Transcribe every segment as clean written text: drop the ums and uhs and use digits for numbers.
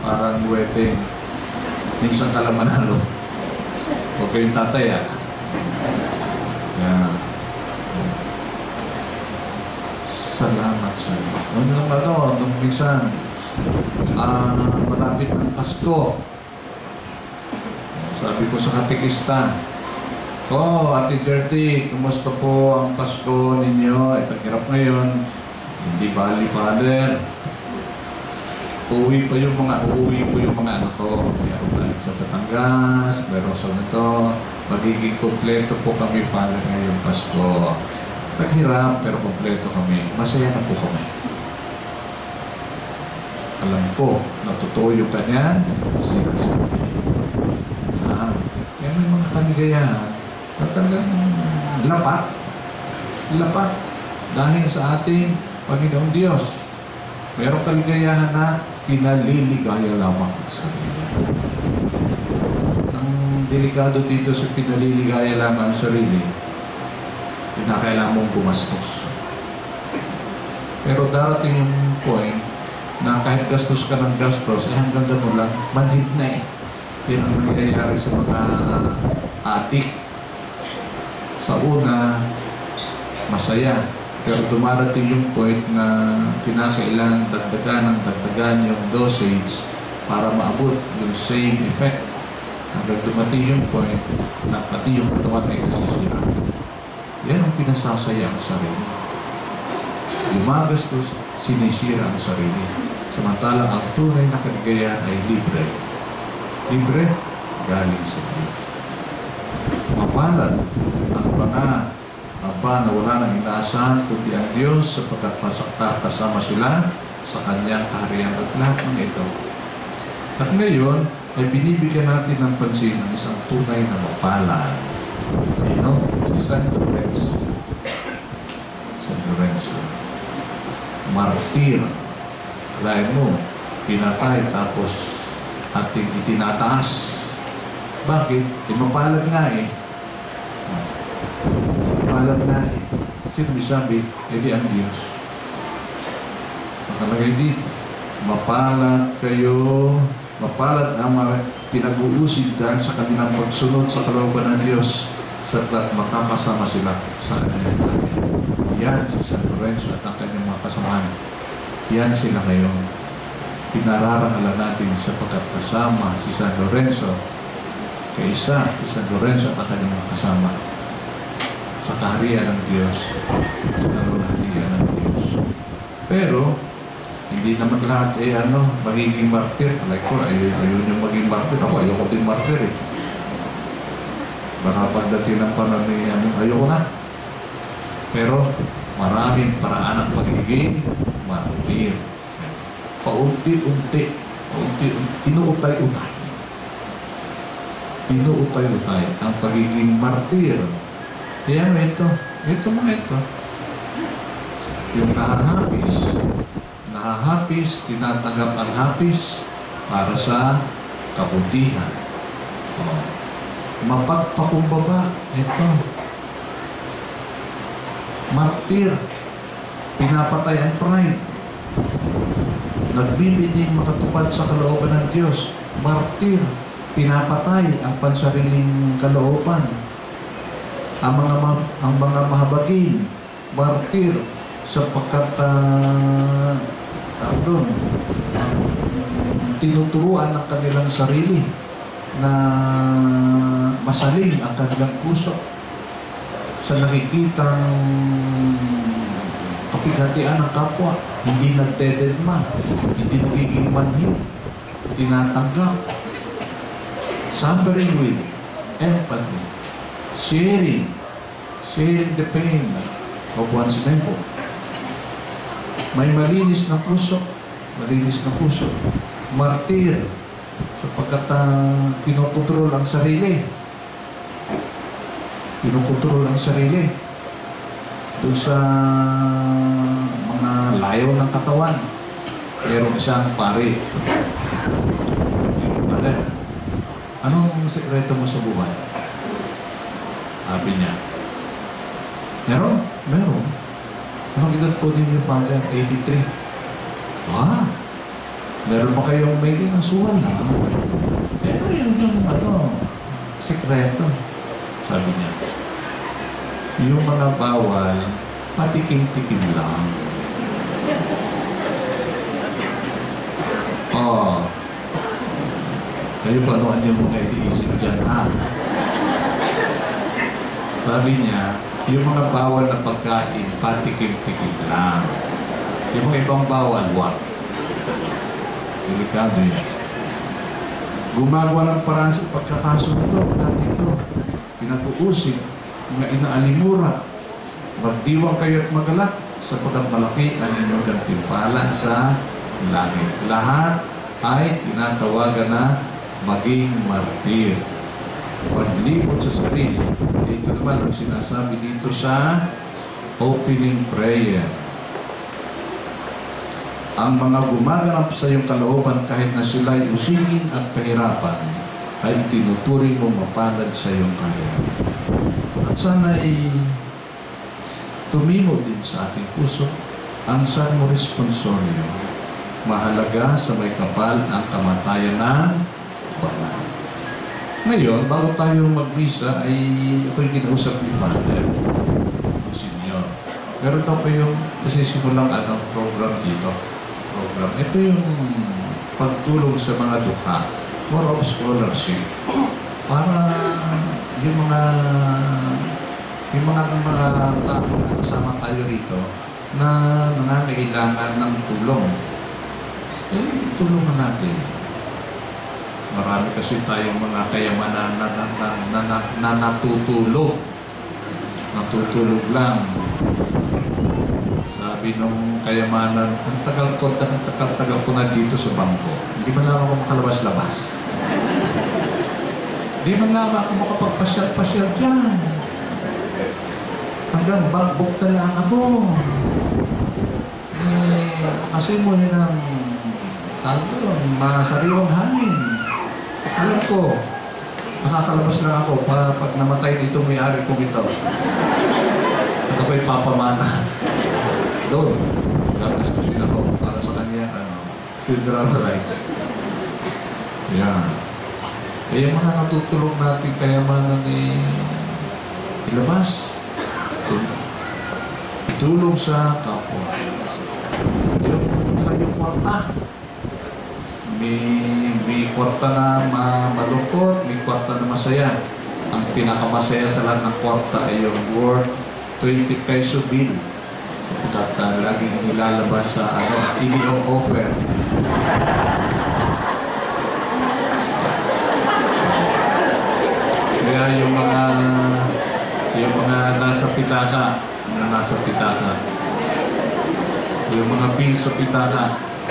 parang wedding. Minsan ka lang manalo. Huwag kayong tatay, ah. Yan. Salamat sa Diyos. Nung minsan, malapit ng Pasko. Sabi ko sa katikista, Ate Gertie, kumusta po ang Pasko ninyo? Ito, hirap ngayon. Hindi bali, Father. Uuwi po yung mga anak ko. Meron tayo sa Batangas, meron sa ito. Magiging kompleto po kami, Father, ngayong Pasko. Naghirap, pero kompleto kami. Masaya na po kami. Alam ko, natutuo yung kanya, sinasabi. Yan may mga kaligayahan na talagang lapat. Dahil sa ating Panginoong Diyos, mayroong kaligayahan na pinaliligaya lamang sa sarili. Ang delikado dito sa pinaliligaya lamang sa sarili, kinakailangan mong gumastos. Pero darating yung point na kahit gastos ka ng gastos, hanggang gano'n lang, manhid na eh. Yan ang nangyayari sa mga adik. Sa una, masaya. Pero dumarating yung point na kinakailangan dagdagan yung dosage para maabot yung same effect. Hanggang dumating yung point na pati yung katawan ay nasisira. Yan ang pinasasaya ang sarili. Gumagastos, sinisira ang sarili. Samantala, ang tunay na kaligayahan ay libre. Libre, galing sa Diyos. Mapalad ang mga na wala nang inaasahan kundi ang Diyos sapagkat kasama sila sa Kanyang kaharian at lahat ng ito. At ngayon, ay binibigyan natin ng pansin ng isang tunay na mapalad. Sino? Si San Lorenzo. San Lorenzo. Martir. Alain mo, pinatay tapos ating itinataas. Bakit? Mapalad nga eh. Mapalad nga eh. Sino sabi? Edi ang Diyos. Nakalagay dito. Mapalad kayo. Mapalad ang mga pinag-uusigan sa kanilang pagsunod sa kalooban ng Diyos sapagkat makakasama sila sa kanilang kaharian. Yan si San Lorenzo at ang kanyang mga kasamahan. Yan sila ngayon. Pinararangalan natin sapagkat kasama si San Lorenzo kaysa si San Lorenzo at ang kanyang mga kasama sa kaharian ng Diyos, sa kalulahatian ng Diyos. Pero, hindi naman lahat magiging martir. Like ko, ayaw nyo maging martir. Ako, ayaw ko din martir eh. Baka pagdating ng panahon ayoko na. Pero, maraming paraan at pagiging martir. Paunti-unti. Inuutay-utay. Inuutay-utay ang pagiging martir. Kaya ito mga ito. Yung nahahapis, tinatanggap ang hapis para sa kabutihan. Mapagpakumbaba, ito. Martir, pinapatay ang pride. Nagbibining makatupad sa kalooban ng Diyos. Martir, pinapatay ang pansariling kalooban. Ang mga mahabagin, martir, sapagkat tinuturuan ng kanilang sarili na masaling ang kanilang puso sa nakikitang kapighatian ng kapwa, hindi nagdededma, hindi nagiging manhid, tinatanggap, suffering with empathy, sharing the pain of one's neighbor. May malinis na puso, martir, sapagkat pinokontrol ang sarili. Doon sa mga layo ng katawan. Pero isang pare. Anong sekreto mo sa buhay? Sabi niya. Meron. Anong edad po din yung father? 83. Meron pa kayong may dinasuhan na. Ano yung sikreto? Sabi niya. Yung mga bawal, patikim-tikim lang. Kayo pa ano yung mga itiisip dyan, ha? Sabi niya, yung mga bawal na pagkain, patikim-tikim lang. Yung mga ibang bawal, wag. Delikado yan. Gumagawa ng paraan sa pagkakasunod dito. Pinag-uusig, mga inaalimura. Magdiwang kayo at magalak sapagkat malaki ang inyong gantimpala sa langit. Lahat ay tinatawagan na maging martir. Paglibot sa sarili. Dito naman ang sinasabi dito sa opening prayer. Ang mga gumaganap sa iyong kalooban kahit na sila'y usigin at pahirapan ay tinuturing mo mapalad sa iyong kaya. At sana'y tumimo din sa ating puso ang Salmo Responsorio. Mahalaga sa may kapal ang kamatayan ng banal. Ngayon, bago tayo magmisa ay ako'y kinausap ni Father, ang Senyor. Meron daw pa yung pasisimulang program dito. Ito yung pagtulong sa mga dukha, more of scholarship, para yung mga tao na kasama tayo rito na nangangailangan ng tulong. Tulungan natin. Marami kasi tayong mga kayamanan na natutulog. Natutulog lang. Sabi nung kayamanan, ang tagal ko na dito sa bangko. Hindi man lang ako makalabas-labas. Hindi man lang ako makapagpasyal-pasyal dyan. Hanggang bagbok na lang ako. Kasi mo yun ang masariwang hangin. Alam ko, nakakalabas lang ako pag namatay dito may-ari kong ito. At ako'y papamana. Doon, gagastusin ako para sa kanya, funeral rights. Yan. Kaya mga natutulong natin kayamanan ilabas. Tulong sa kapwa. Yung kwarta. May kwarta na malungkot, may kwarta na masaya. Ang pinakamasaya sa lahat ng kwarta ay yung worth 20 peso bill. Sapagkat laging nilalabas sa offer. Kaya yung mga nasa pitaka, yung mga bill sa pitaka,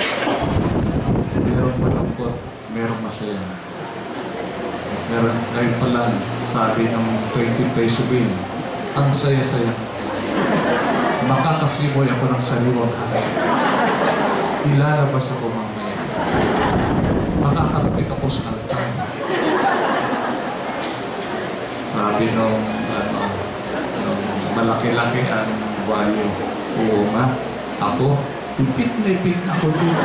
merong malungkot, merong masaya. Meron kayo pala, sabi ng 20 peso bill, ang saya-saya. Makakasimoy ako ng saliwang hangin. Ilalabas ako mamaya. Makakalapit ako sa altar. Sabi nung malaki-laki ang value. Oo nga, ako, ipit na ako dito.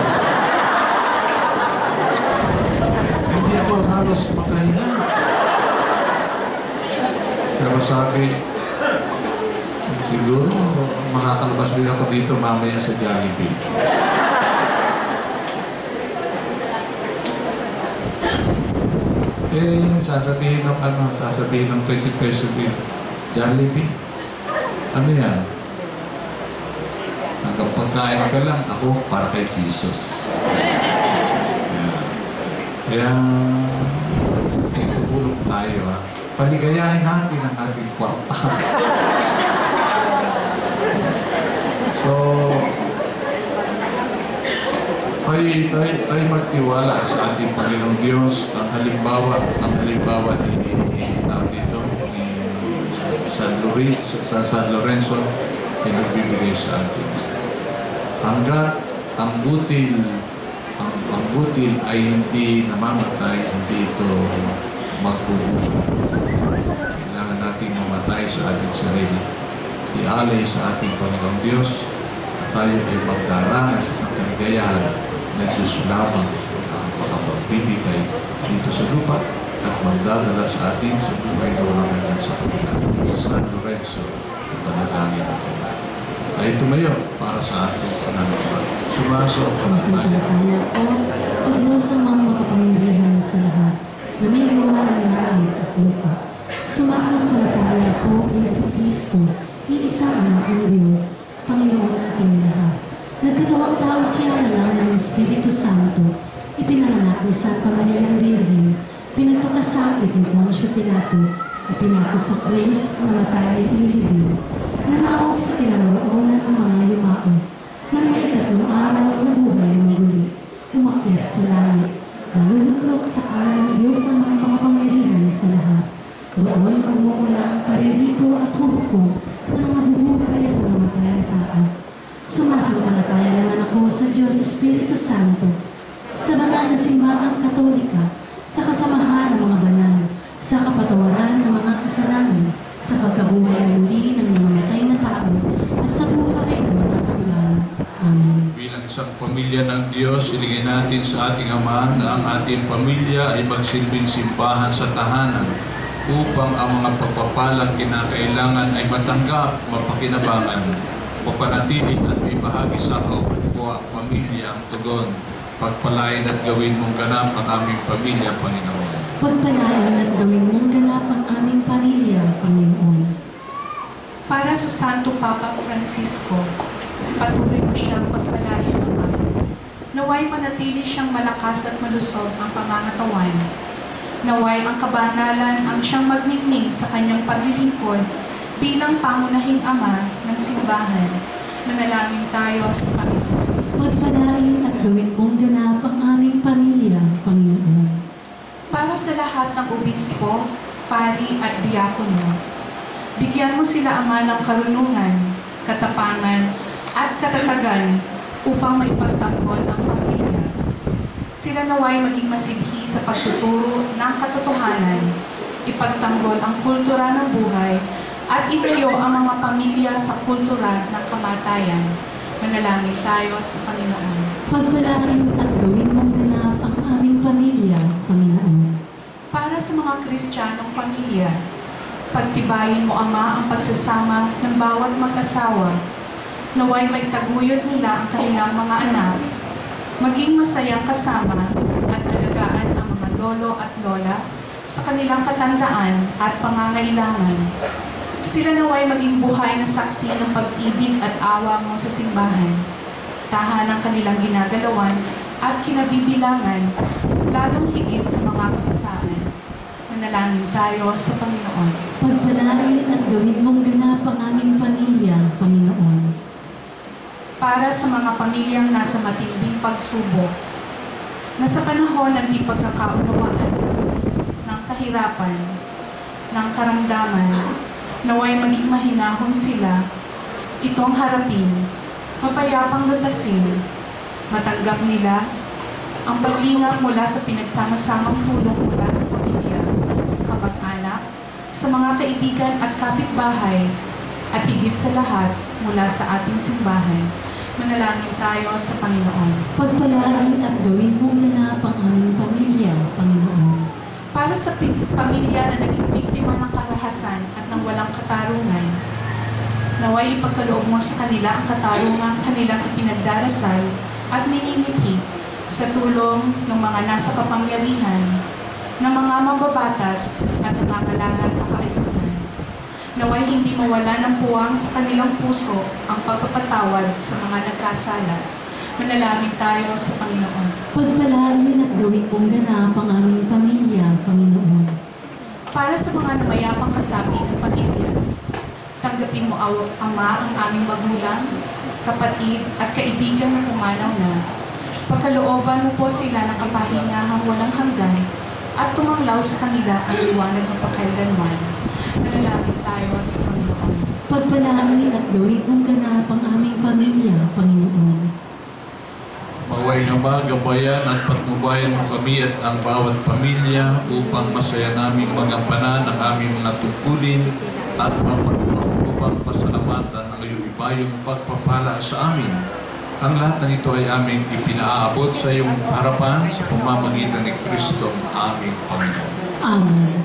Hindi ako halos makahinga. Pero sabi, siguro makakalabas din ako dito mamaya sa Jollibee. Sasabihin ng 20 peso bill. Jollibee? Ano yan? Hanggang pagkain ka lang, ako para kay Jesus. Kaya, tutulong tayo, ha? Paligayahin natin ang ating kwarta. So, ay magtiwala sa ating Panginoong Diyos. Ang halimbawa dito ni San Lorenzo ay nagbibigay sa atin. Hanggat ang butil ay hindi namamatay, hindi ito magbubuhay. Kailangan natin mamatay sa ating sarili. Ialay sa ating Panginoong Diyos at tayo ay magdaranas ng kaligayahan nagsusulabang ang pagpapagbibigay dito sa lupa at magdadala sa atin sa buhay na walang hanggan sa kapila. San Lorenzo, panalangin natin. Ay tumayo para sa ating pananampalataya. Sumaso ang panalangin. Masalataya ko sa Diyos ang mga makapangyarihan sa lahat na may gawa ng langit at lupa. Sumasampalataya ko kay Yesu Cristo, iisa ang Diyos, Panginoon nating lahat. Nagkatawang tao siya na lang ng Espiritu Santo, ipinanganak ni Santa Maria ng Virgen, pinagpakasakit ni Poncio Pilato, ipinako sa krus, namatay, inilibing, nanaog sa kinaroroonan ng mga yumao, nang may ikatlong araw na buhay ng muli, umakyat sa langit, naluluklok sa kanan ng Diyos ang mga makapangyarihan sa lahat. Roon umuulang paririko at hubukog sa mga bubuhay at mga matayang tao. Sumasampalataya naman ako sa Diyos Espiritu Santo, sa banal na simbahang Katolika, sa kasamahan ng mga banal, sa kapatawaran ng mga kasalanan, sa pagkabuhay na muli ng mga matay na tao, at sa buhay ng mga kapilala. Amen. Bilang isang pamilya ng Diyos, iligay natin sa ating Ama na ang ating pamilya ay magsilbing simbahan sa tahanan upang ang mga pagpapalang kinakailangan ay matanggap, mapakinabangan, papanatili at may bahagi sa kapwa pamilya ang tugon. Pagpalain at gawin mong ganap ang aming pamilya, Panginoon. Pagpalain at gawin mong ganap ang aming pamilya, Panginoon. Para sa Santo Papa Francisco, patuloy mo siyang pagpalain, Ama. Naway manatili siyang malakas at malusog ang pangangatawan. Naway ang kabanalan ang siyang magningning sa kanyang paglilingkod bilang pangunahing ama ng simbahan. Manalangin tayo sa Panginoon. Pagpalain at gawin mong ganap ang aming pamilya, Panginoon. Para sa lahat ng obispo, pari at diakono, bigyan mo sila, Ama, ng karunungan, katapangan at katatagan upang maipagtanggol ang pamilya. Sila naway maging masidhi sa pagtuturo ng katotohanan, ipagtanggol ang kultura ng buhay, at itayo ang mga pamilya sa kultura ng kamatayan. Manalangin tayo sa Panginoon. Pagpalain at gawin mong ganap ang aming pamilya, Panginoon. Para sa mga Kristiyanong pamilya, pagtibayin mo, Ama, ang pagsasama ng bawat mag-asawa. Naway may taguyod nila ang kanilang mga anak, maging masayang kasama at alagaan ang mga lolo at lola sa kanilang katandaan at pangangailangan. Sila naway maging buhay na saksi ng pag-ibig at awa mo sa simbahan, tahanang kanilang ginagalawan at kinabibilangan, lalong higit sa mga kabataan. Manalangin tayo sa Panginoon. Pagpalain at gawin mong ganap ang aming pamilya, Panginoon. Para sa mga pamilyang nasa matinding pagsubok, na sa panahon ng di pagkakaunawaan, ng kahirapan, ng karamdaman, naway maging mahinahon sila, itong harapin, mapayapang lutasin, matanggap nila ang paglingap mula sa pinagsama-samang tulong mula sa pamilya, kamag-anak, sa mga kaibigan at kapitbahay, at higit sa lahat mula sa ating simbahan. Manalangin tayo sa Panginoon. Pagpalain at gawin mong ganap ang aming pamilya, Panginoon. Para sa pamilya na naging biktima ng karahasan at ng walang katarungan, naway ipagkaloob mo sa kanila ang katarungan kanilang ipinagdarasal at minimithi sa tulong ng mga nasa kapangyarihan, ng mga mababatas at nangangalaga sa kaayusan. Naway hindi mawala ng puwang sa kanilang puso ang pagpapatawad sa mga nagkasala. Manalangin tayo sa Panginoon. Pagpalain at gawin mong ganap ang aming pamilya, Panginoon. Para sa mga namayapang kasapi ng pamilya, tanggapin mo, Ama, ang aming magulang, kapatid at kaibigan na pumanaw na. Pagkalooban mo po sila ng kapahingahang walang hanggan at tumanglaw sa kanila ang liwanag ng pagkailanman. Manalangin tayo sa Panginoon. Pagpalain at gawin mong ganap ang aming pamilya, Panginoon. Maway naman, gabayan at patnubayan mo kami at ang bawat pamilya upang masaya naming magampanan ang aming mga tungkulin at mapagpapang pasalamatan ang iyong ibayong pagpapala sa amin Ang lahat ng ito ay aming ipinaabot sa iyong harapan sa pamamagitan ni Kristo ang aming Panginoon. Amen.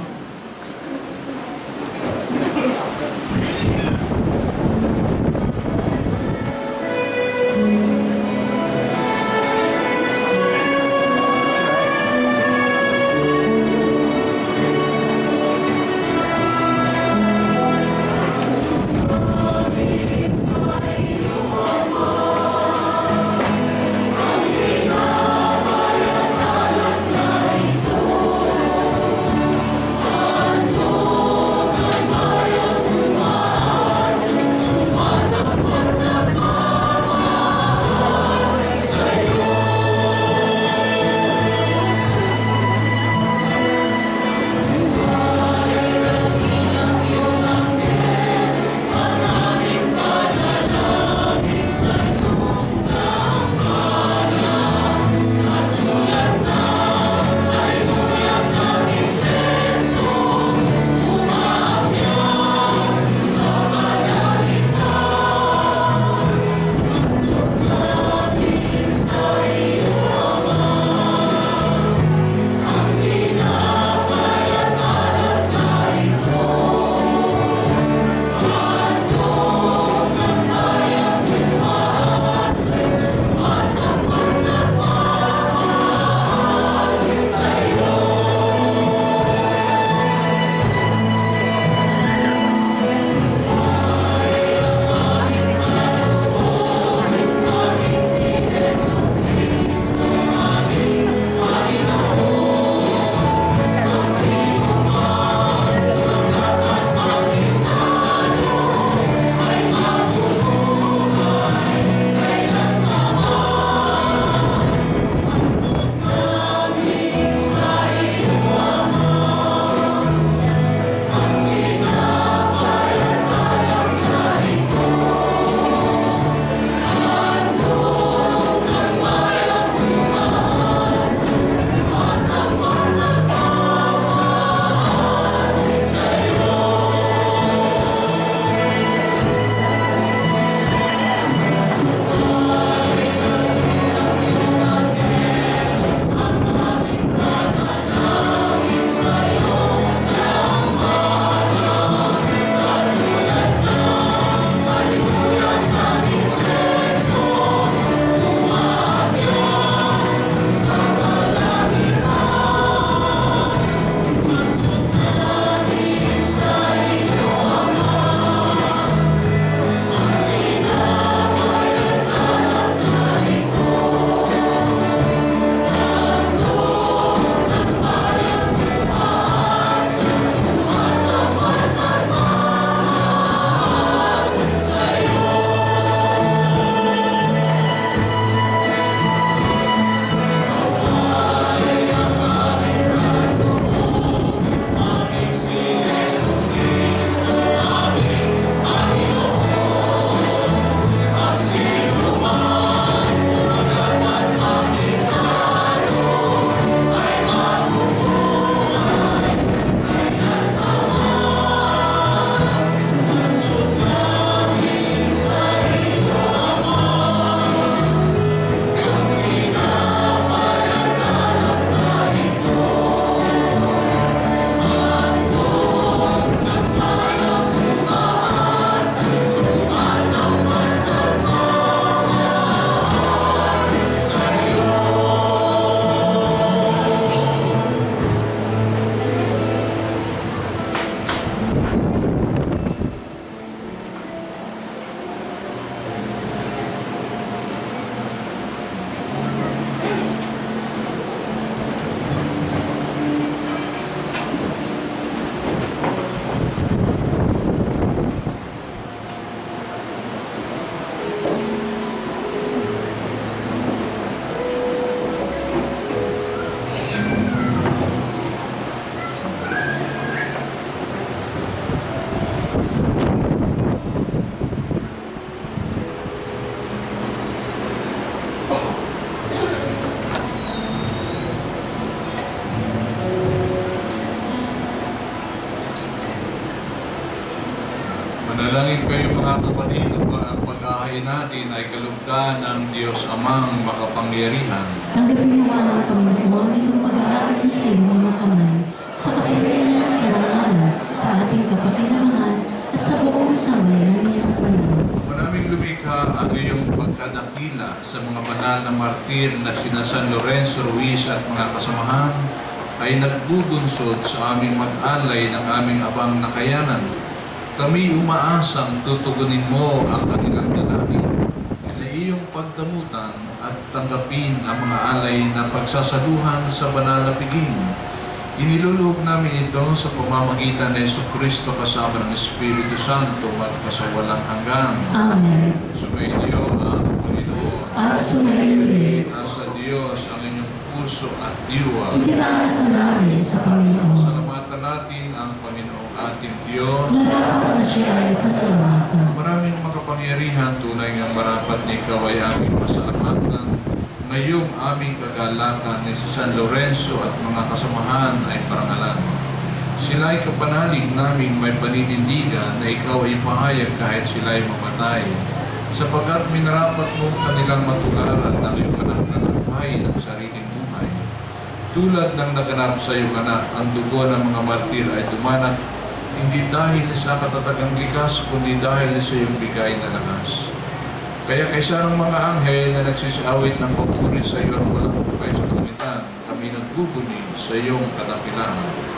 Manalangin kayo mga kapatid, ang pag-ahayag dalangin natin ay kalugdan ng Diyos Amang makapangyarihan. Tanggapin naman ng Panginoon itong pag-aaral sa iyong mga kamay, sa kapurihan at karangalan, sa ating kapakinabangan, at sa buong sambayanan niyang banal. Maraming lumikha ang iyong pagkadakila sa mga banal na martir na sina San Lorenzo Ruiz at mga kasamahan ay nagbubunsod sa aming mag-alay ng aming abang nakayanan. Kami umaasang tutugunin mo ang kanilang dalangin na iyong pagdamutan at tanggapin ang mga alay na pagsasaluhan sa banal na piging. Inilulog namin ito sa pamamagitan ng Jesucristo kasama ng Espiritu Santo magpasawalang hanggan. Amen. Sumainyo ang Panginoon. At sumainyo At sa Diyos ang inyong puso at diwa. itinaas namin sa Panginoon. Salamatan natin ang Panginoong ating Diyos. Marapat na siya ay pasalamatan. Maraming makapangyarihan, tunay nga marapat na ikaw ay aming pasalamatan. Ngayong aming kagalakan ni si San Lorenzo at mga kasamahan ay parangalan. Sila ay kapanalig naming may paninindigan na ikaw ay pahayag kahit sila ay mamatay. Sapagkat minarapat mo kanilang matularan ng iyong anak na nagpahay ng sariling buhay. Tulad ng naganap sa iyong anak, ang dugo ng mga martir ay dumanak hindi dahil sa katatagang likas, kundi dahil sa iyong bigay na lakas. Kaya kaysa ng mga anghel na nagsisiawit ng papuri sa iyo at walang hukay sa kalangitan, kami nagbubuni sa iyong kadakilaan.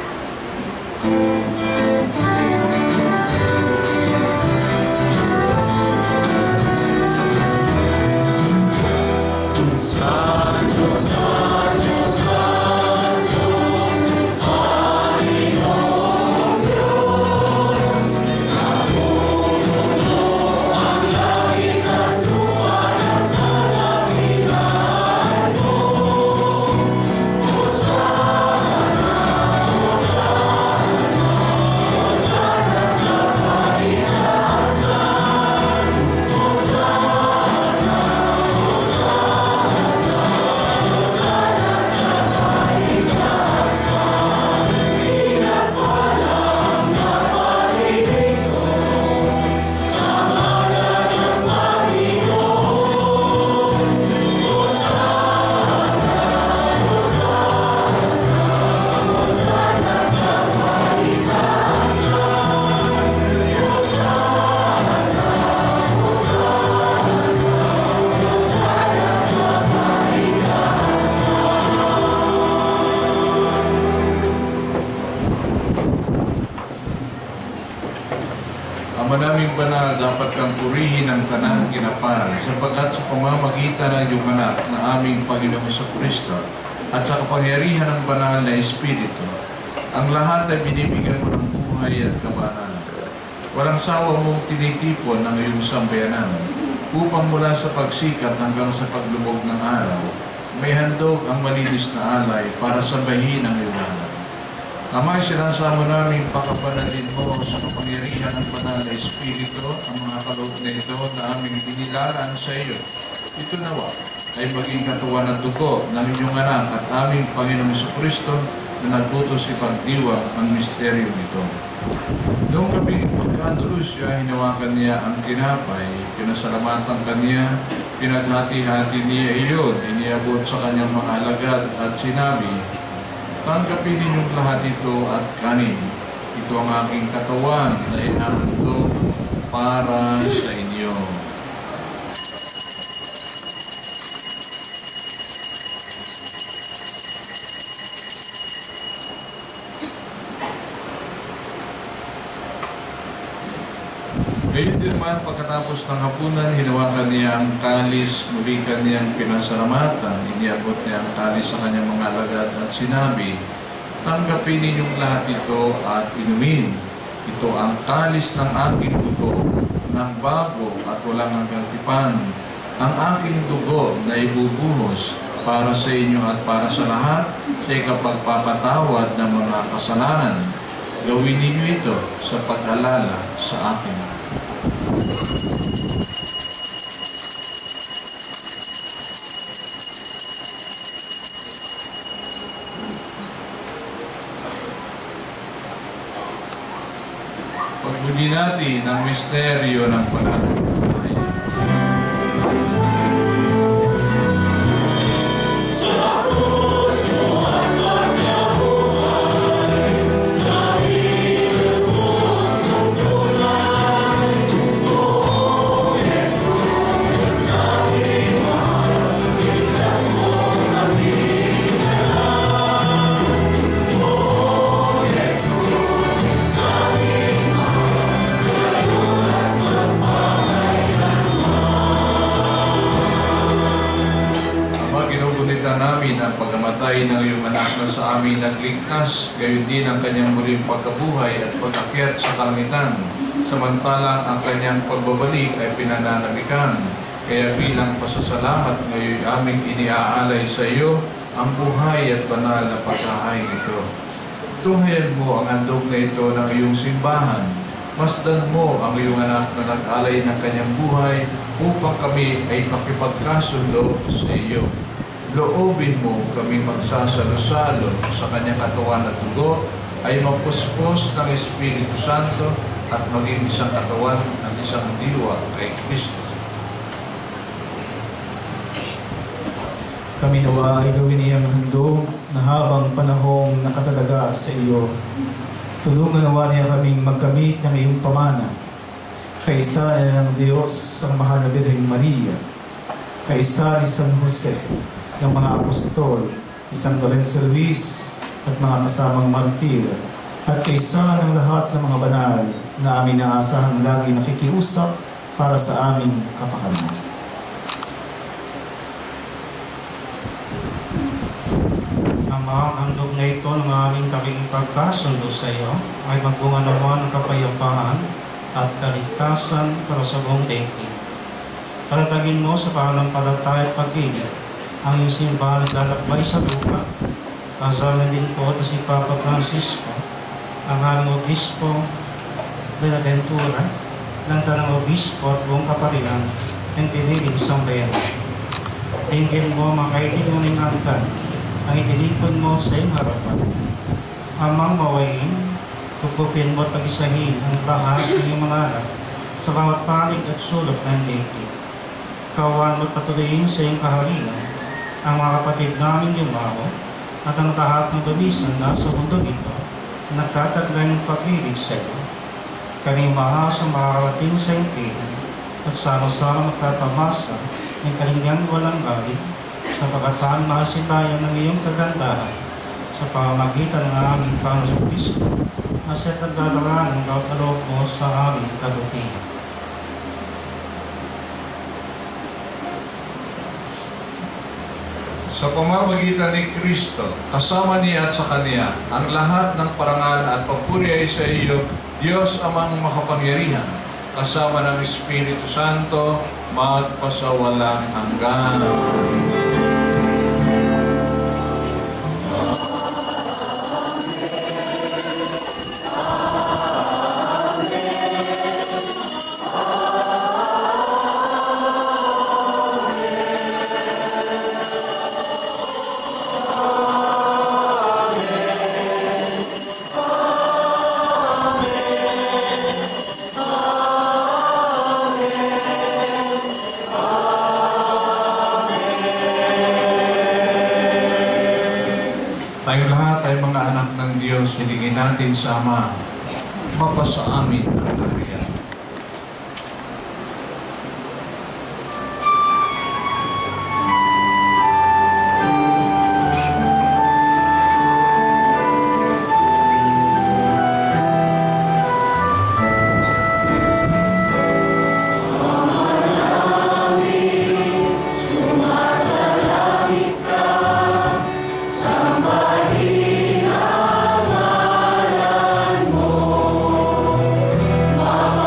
Ama naming banal, dapat kang purihin ang kanang kinapal, sapagkat sa pamamagitan ng iyong anak na aming Panginoong Jesucristo at sa kapangyarihan ng banal na Espiritu, ang lahat ay binibigyan mo ng buhay at kabanalan. Walang sawa mong tinitipon ng iyong sambayanan, upang mula sa pagsikat hanggang sa paglubog ng araw, may handog ang malinis na alay para sambahin ang iyong anak. Ama, sinasamo namin pakapanalin mo sa kapangyarihan ng banal na Espiritu ang mga kaloob na ito na aming inilalaan sa iyo. Ito nawa ay maging katuwa ng dugo ng inyong anak at aming Panginoong Jesucristo na nagtutos ipagdiwang ang misteryo nito. Noong gabi pagka-Andalusya, hinawakan niya ang tinapay, pinasalamatan kaniya, pinaghati-hati niya iyon, iniabot sa kanyang mga alagad at sinabi, tanggapin ninyong lahat ito at kanin. Ito ang aking katawan na ihahandog para sa inyo. Ngayon din man, pagkatapos ng hapunan, hinawakan niya ang kalis, muli kaniyang pinasalamatan, iniabot niya ang kalis sa kanyang mga alagad at sinabi, tanggapin ninyong lahat ito at inumin. Ito ang kalis ng aking dugo, ng bago at walang hanggang tipan. Ang aking dugo na ibubuhos para sa inyo at para sa lahat sa ikapagpapatawad ng mga kasalanan. Gawin ninyo ito sa pag-alala sa akin. Pagbudi natin ang misteryo ng pananampalataya. buhay ng iyong anak na sa amin nagligtas, gayon din ang kanyang muling pagkabuhay at pag-akyat sa kalangitan, samantalang ang kanyang pagbabalik ay pinananamikan. Kaya bilang pasasalamat ngayon aming iniaalay sa iyo ang buhay at banal na pagkahain ito. Tunghayan mo ang handog na ito ng iyong simbahan. Masdan mo ang iyong anak na nag-alay ng kanyang buhay upang kami ay makipagkasundo sa iyo. Loobin mo kami magsasalo-salo sa kanyang katawan at dugo ay mapuspos ng Espiritu Santo at maging isang katawan at isang diwa kay Kristo. Kami nawa ay gawin niyang handog na habang panahong nakatalaga sa iyo. Tulungan nawa niya kaming magkamit ng iyong pamana. Kaisa ng Diyos ang mahal na Birheng Maria, kaisa ni San Jose, ng mga apostol, isang Lorenzo Luis at mga kasamang martir, at kaisa ng lahat ng mga banal na aming naasahang lagi nakikiusap para sa aming kapakanan. Ama, ang handog na ito ng aming pakikipagkasundo sa iyo ay magbunga naman ng kapayapaan at kaligtasan para sa buong daigdig. Palatagin mo sa pananampalataya at pag-ibig ang iyong simbahan at lalakbay sa lupa. Kasalan din po na si Papa Francisco, ang aming Obispo Benaventura, ng Tanang Obispo at buong kapatiran ng piniling sambayan. Tingin mo mga kaibigan ng angkan ang itinipon mo sa iyong harapan. Amang mawain, tupupin mo at pag-isahin ang lahat ng iyong mga anak sa bawat panig at sulok ng daigdig. Kawan mo at patuloyin sa iyong kaharian ang mga kapatid namin yumawa at ang lahat ng lumisan na sa mundo ito na nagtataglay ng pag-ibig sa iyo. Kami mahasang makakarating sa iyong piling at sama-sama magtatamasa ng kalingyang walang galit sa pagkataan makasitayan ng iyong kagandahan sa pamamagitan ng aming Panginoong Kristo na siya'y nagdadala ng kaloob mo sa aming kabutihan. Sa pamamagitan ni Kristo, kasama niya at sa Kanya, ang lahat ng parangal at papuri ay sa iyo, Diyos amang makapangyarihan, kasama ng Espiritu Santo, magpasawalang hanggan. Tayong lahat ay mga anak ng Diyos, hilingin natin sa Ama, mapasa amin ang kaharian. Mama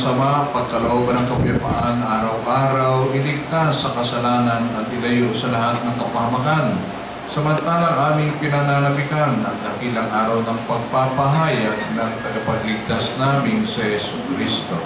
masama, pagkalooban ng kapayapaan, araw-araw, iligtas sa kasalanan at ilayo sa lahat ng kapahamakan. Samantalang aming pinananabikan ang dakilang araw ng pagpapahayag ng tagapagligtas naming si Jesucristo.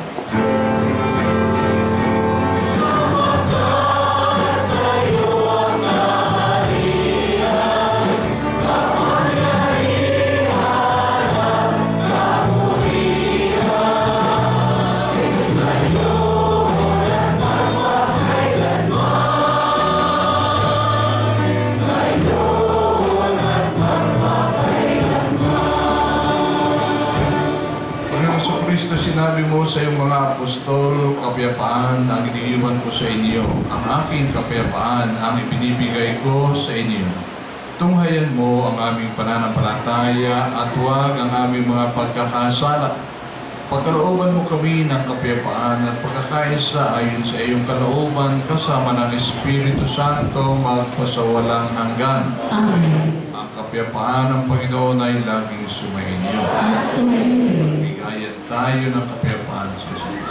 Kristo, sinabi mo sa iyong mga apostol, kapayapaan ang iniiwan ko sa inyo. Ang aking kapayapaan ang ibinibigay ko sa inyo. Tunghayan mo ang aming pananampalataya at huwag ang aming mga pagkakasala. Pagkalooban mo kami ng kapayapaan at pagkakaisa ayon sa iyong kalooban kasama ng Espiritu Santo magpasawalang hanggan. Amen. Ang kapayapaan ng Panginoon ay laging sumainyo. At sumainyo. Bigayan tayo ng kapayapaan sa Diyos.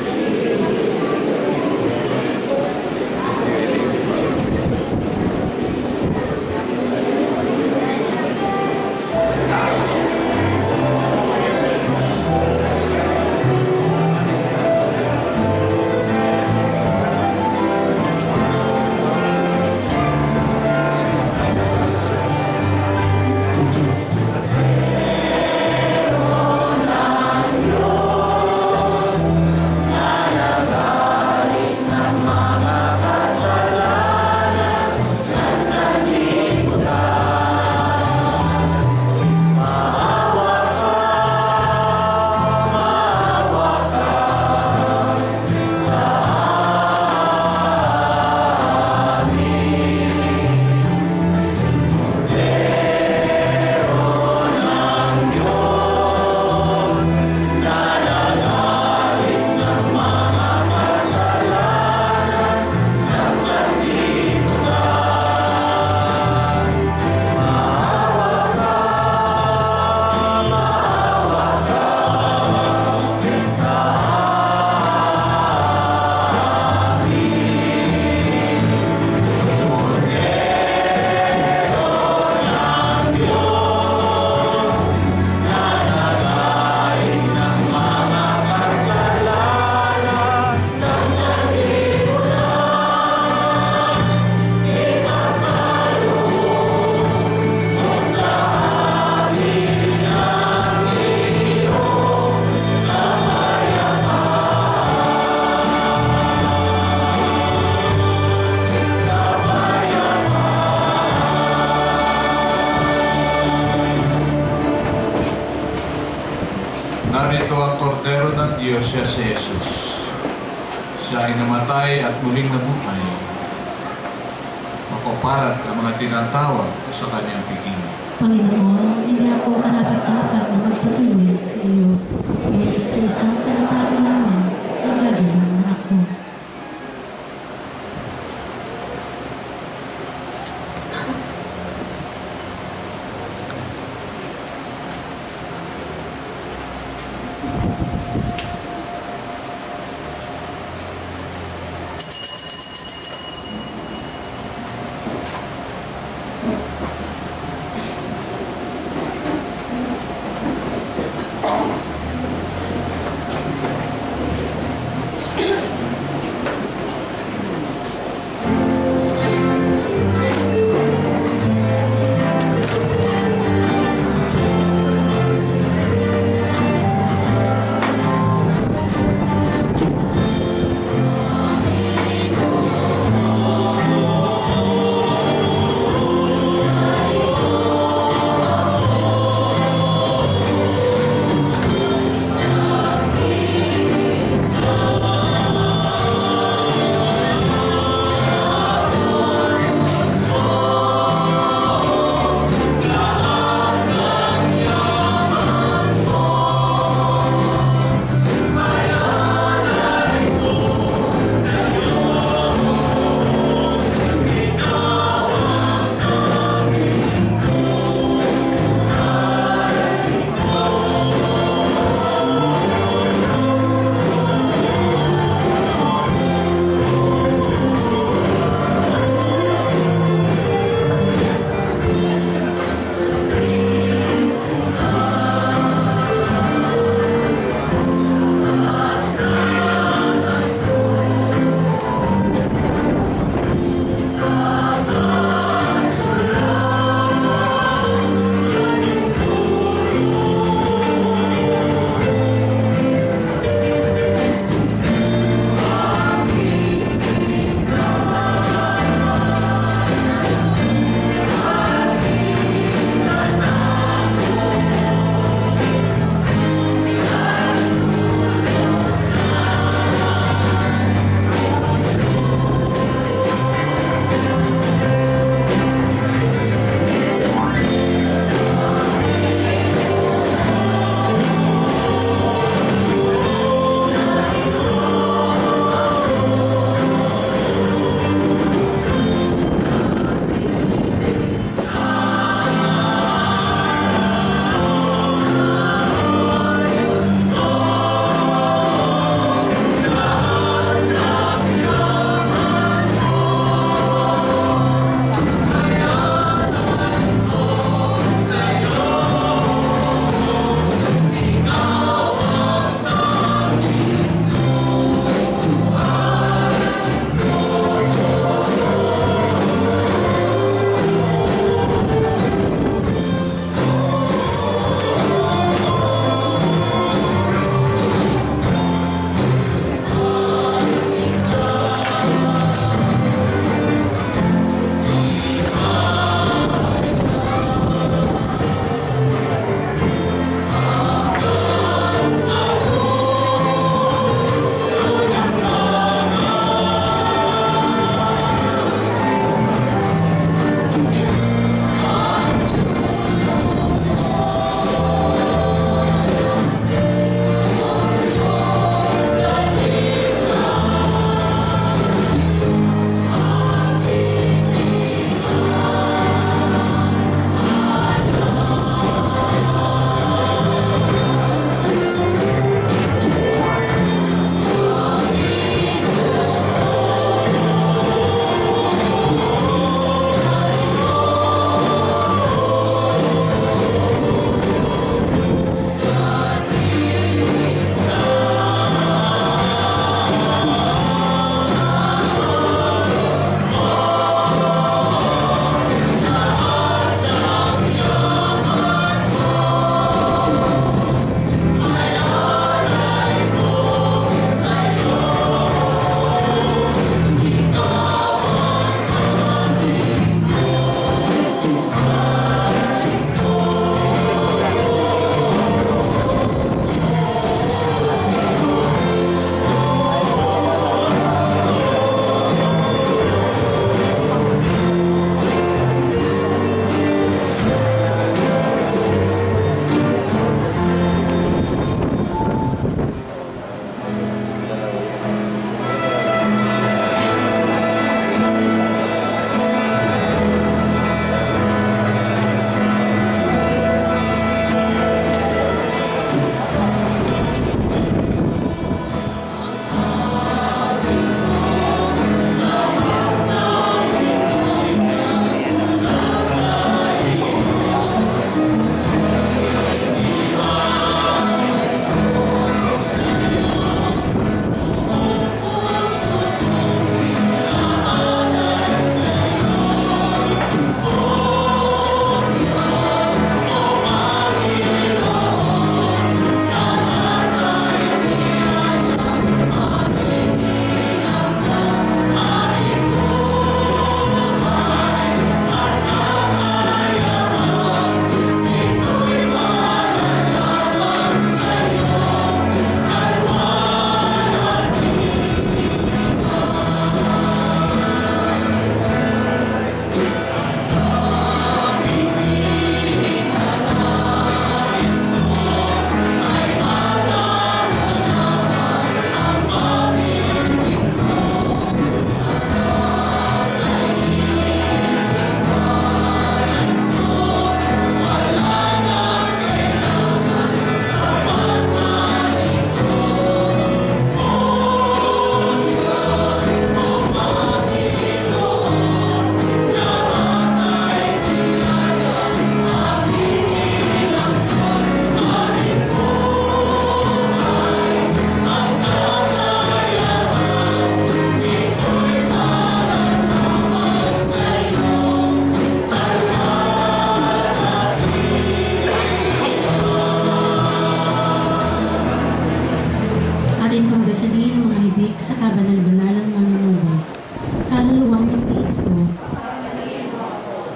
Narito ang kordero ng Diyos, siya si Jesus. Siya ay namatay at muling nabuhay. Mapaparat ang mga tinatawag sa kanyang piging. Panginoon, hindi ako karapat-dapat na magpatuloy sa iyo. Ngunit sa isang salita lamang, nagagalang ako.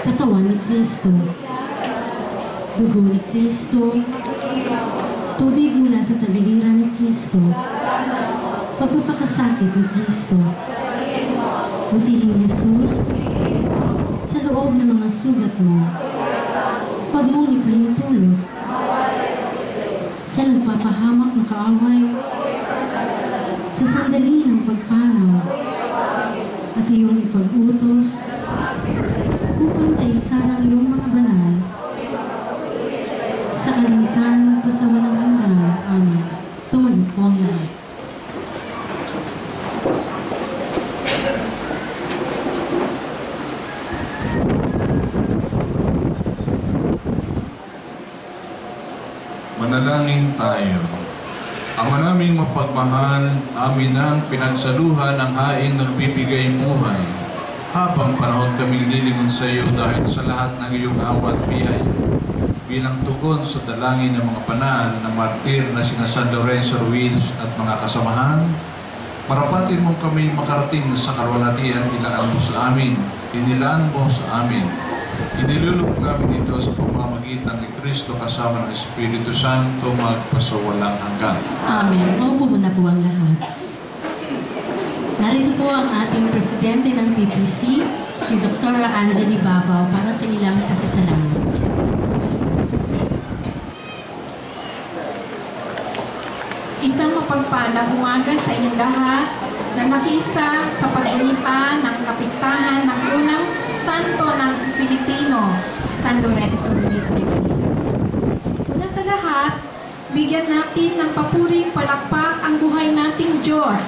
katawan ni Kristo, dugo ni Kristo, tubig mula sa tagiliran ni Kristo, pagpapakasakit ni Kristo, butihing Jesus, sa loob ng mga sugat mo, huwag mong ipahintulot sa nagpapahamak na kaaway, sa sandali ng pagpanaw, at iyong ipag-utos upang kaisanang iyong mga banal sa kalimitan magpasawalang hanggan. Amen. Tumayo po ang lahat. Manalangin tayo. Ama naming mapagmahal, amin ang pinagsaluhan ang haing nagbibigay buhay. Habang panahon kami lilingon sa iyo dahil sa lahat ng iyong awa at biyaya. Bilang tugon sa dalangin ng mga banal na martir na sina San Lorenzo Ruiz at mga kasamahan, marapatin mo kami makarating sa kalwalatian ilaan mo sa amin, inilaan mo sa amin. Inilulog kami dito sa pamamagitan ni Kristo kasama ng Espiritu Santo magpasawalang hanggan. Amen. Maupo muna po ang lahat. Narito po ang ating presidente ng PPC, si Dr. Angeli Babaw, para sa ilang pasasalamat. Isang mapagpalang umaga sa inyong lahat na nakiisa sa paggunita ng kapistahan ng unang santo ng Pilipino, si San Lorenzo Ruiz de Manila. Una sa lahat, bigyan natin ng papuring palakpak ang buhay nating Diyos.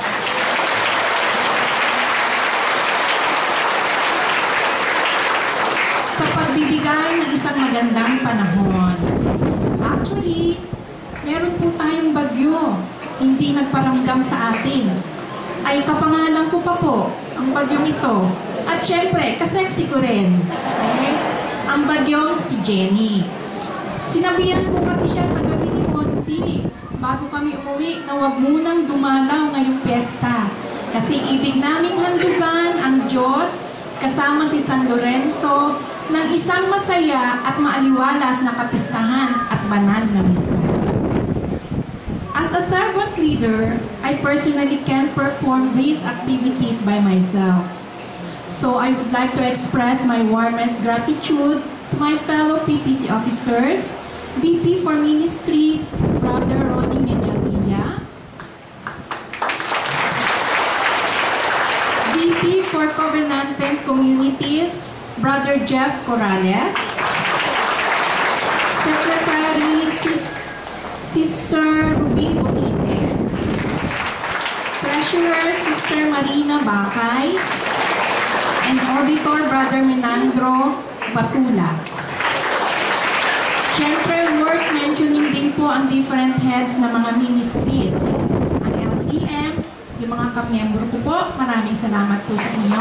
Sa pagbibigay ng isang magandang panahon. Actually, meron po tayong bagyo, hindi nagparamdam sa atin. Ay kapangalan ko pa po, ang bagyong ito. At syempre, kaseksi ko rin. Okay? Ang bagyong si Jenny. Sinabihan po kasi siya kagabi ni Monsi, bago kami umuwi, na huwag munang dumalaw ngayong piyesta. Kasi ibig naming handugan ang Diyos kasama si San Lorenzo ng isang masaya at maaliwalas na kapistahan at banal na misa. As a servant leader, I personally can't perform these activities by myself. So I would like to express my warmest gratitude to my fellow PPC officers, VP for Ministry, Brother Ronnie Medialilla, VP for Covenanted Communities, Brother Jeff Corrales, Secretary Sister Ruby Bonite, Treasurer Sister Marina Bakay, and Auditor Brother Menandro Batula. Siyempre, worth mentioning din po ang different heads ng mga ministries. Ang LCM, yung mga kamiyembro ko po, maraming salamat po sa inyo.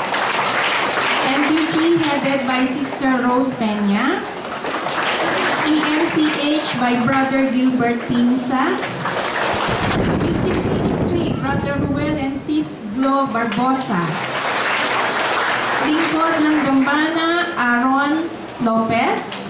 MDG headed by Sister Rose Peña. EMCH by Brother Gilbert Pinsa. Music Ministry, Brother Ruel and Sis Glo Barbosa. Lingkod ng Gambana, Aaron Lopez.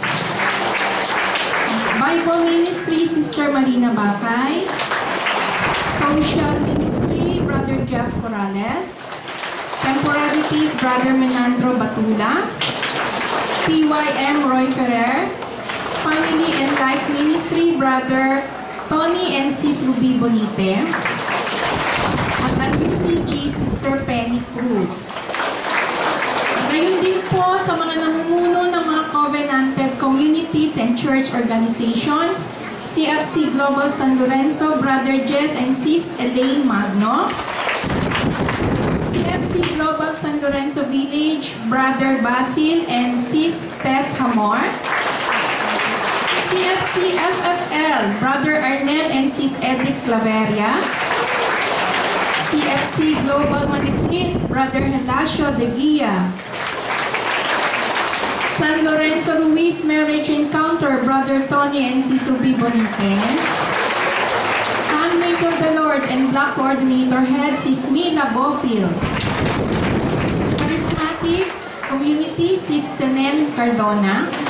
Bible Ministry, Sister Marina Bakay. Social Ministry, Brother Jeff Corrales. Temporalities, Brother Menandro Batula. PYM Roy Ferrer. Family and Life Ministry, Brother Tony and Sis Ruby Bonite. At ang UCG, Sister Penny Cruz. Ngayon din po sa mga namumuno ng mga covenanted communities and church organizations, CFC Global San Lorenzo, Brother Jess and Sis Elaine Magno, CFC Global San Lorenzo Village, Brother Basil and Sis Tess Hamor, CFC FFL, Brother Arnel and Sis Edith Claveria, CFC Global Maliklit, Brother Helasio De Guia, San Lorenzo Ruiz Marriage Encounter, Brother Tony and Sis Ruby Bonite, Handmaids of the Lord and Black Coordinator Head, Sis Mila Bofield, Charismatic Community, Sis Senel Cardona,